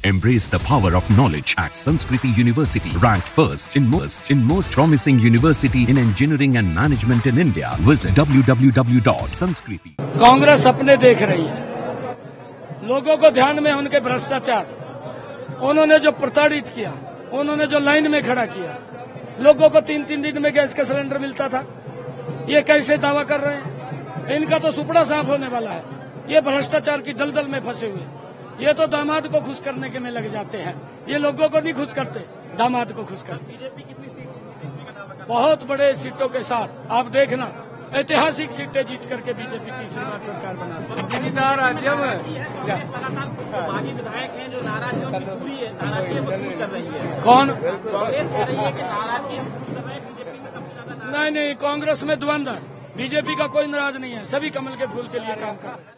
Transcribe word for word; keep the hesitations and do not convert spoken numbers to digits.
Embrace the power of knowledge at Sanskriti University, ranked first in most in most promising university in engineering and management in India. Visit w w w dot sanskriti. Congress अपने देख रही है, लोगों को ध्यान में उनके भ्रष्टाचार, उन्होंने जो प्रताड़ित किया, उन्होंने जो लाइन में खड़ा किया, लोगों को तीन तीन दिन में गैस का सिलेंडर मिलता था। ये कैसे दावा कर रहे हैं? इनका तो सुपड़ा साफ होने वाला है। ये भ्रष्टाचार की दलदल में फंसे हुए, ये तो दामाद को खुश करने के में लग जाते हैं। ये लोगों को नहीं खुश करते, दामाद को खुश करते। बहुत बड़े सीटों के साथ आप देखना, ऐतिहासिक सीटें जीत करके बीजेपी तीसरी बार सरकार बना रही है। जो नाराज है उनकी पूरी नाराजगी दूर कर रही है। कौन? कांग्रेस कह रही है कि नाराजगी दूर कर रही है बीजेपी में सबसे ज्यादा। नहीं नहीं, कांग्रेस में द्वंद्व है, बीजेपी का कोई नाराज नहीं है, सभी कमल के फूल के लिए काम कर रहे हैं।